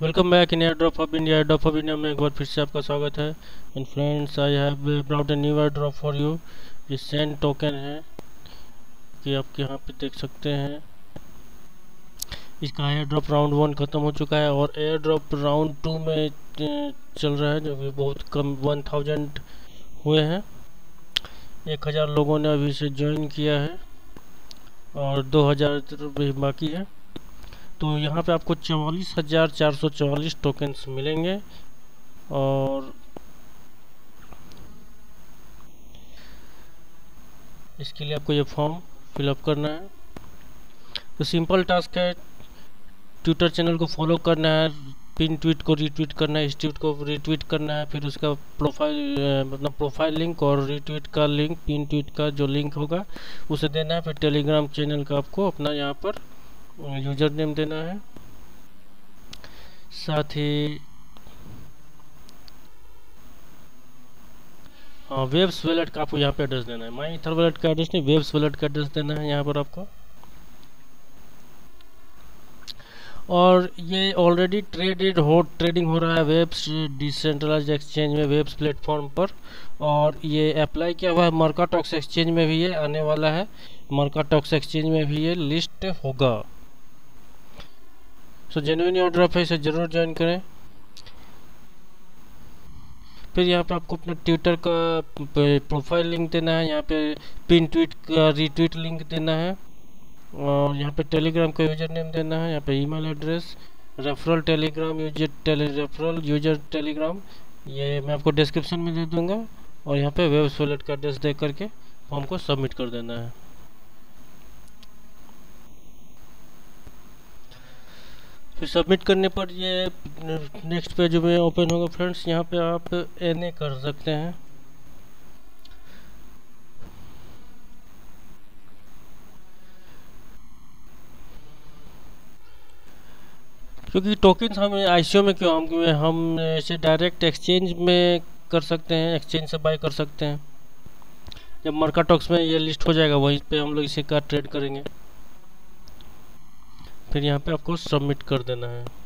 Welcome back in air drop of India. Air drop of India में एक बार फिर से आपका स्वागत है। And friends, I have brought a new air drop for you. ये सेंड टोकन है कि आप यहाँ पे देख सकते हैं। इसका एयर ड्रॉप राउंड 1 ख़त्म हो चुका है और एयर ड्रॉप राउंड 2 में चल रहा है, जो कि बहुत कम 1000 हुए हैं। 1000 लोगों ने अभी से ज्वाइन किया है और 2000 बाकी है। तो यहाँ पे आपको 44,444 टोकन्स मिलेंगे और इसके लिए आपको ये फॉर्म फिलअप करना है। तो सिंपल टास्क है, ट्विटर चैनल को फॉलो करना है, पिन ट्वीट को रीट्वीट करना है, इस ट्वीट को रीट्वीट करना है, फिर उसका प्रोफाइल लिंक और रीट्वीट का लिंक, पिन ट्वीट का जो लिंक होगा उसे देना है। फिर टेलीग्राम चैनल का आपको अपना यहाँ पर यूजर नेम देना है। साथ ही हाँ, वेब्स वॉलेट का आपको यहाँ पे एड्रेस देना है। माई ईथर वॉलेट का एड्रेस नहीं, वेब्स वॉलेट का एड्रेस देना है यहाँ पर आपको। और ये ऑलरेडी ट्रेडिंग हो रहा है वेब्स डिसेंट्रलाइज्ड एक्सचेंज में, वेब्स प्लेटफॉर्म पर। और ये अप्लाई किया हुआ है मर्काटॉक्स एक्सचेंज में भी, ये आने वाला है। मर्काटॉक्स एक्सचेंज में भी ये लिस्ट होगा। सो जेन्युइन एयर ड्रॉप है, इसे जरूर ज्वाइन करें। फिर यहाँ पे आपको अपना ट्विटर का प्रोफाइल लिंक देना है, यहाँ पे पिन ट्वीट का रीट्वीट लिंक देना है और यहाँ पे टेलीग्राम का यूजर नेम देना है। यहाँ पे email address, referral user Telegram, ये मैं आपको डिस्क्रिप्शन में दे दूंगा। और यहाँ पे वेब्स वॉलेट का एड्रेस दे करके फॉर्म को सबमिट कर देना है। फिर सबमिट करने पर ये नेक्स्ट पेज में ओपन होगा। फ्रेंड्स, यहाँ पे आप एनए कर सकते हैं। क्योंकि टोकन्स हम आईसीओ में क्यों, हम इसे डायरेक्ट एक्सचेंज में कर सकते हैं, एक्सचेंज से बाय कर सकते हैं। जब मर्काटॉक्स में ये लिस्ट हो जाएगा वहीं पे हम लोग इसे का ट्रेड करेंगे। फिर यहाँ पे आपको सबमिट कर देना है।